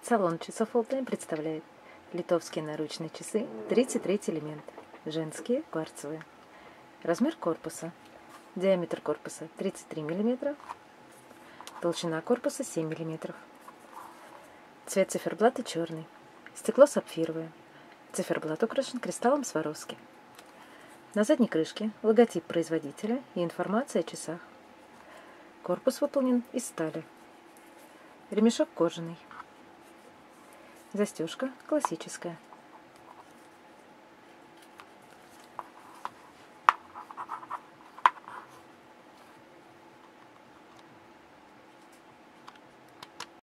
Салон часов All-Time представляет литовские наручные часы 33 элемент, женские, кварцевые. Размер корпуса. Диаметр корпуса 33 мм, толщина корпуса 7 мм. Цвет циферблата черный. Стекло сапфировое. Циферблат украшен кристаллом Сваровски. На задней крышке логотип производителя и информация о часах. Корпус выполнен из стали. Ремешок кожаный. Застежка классическая.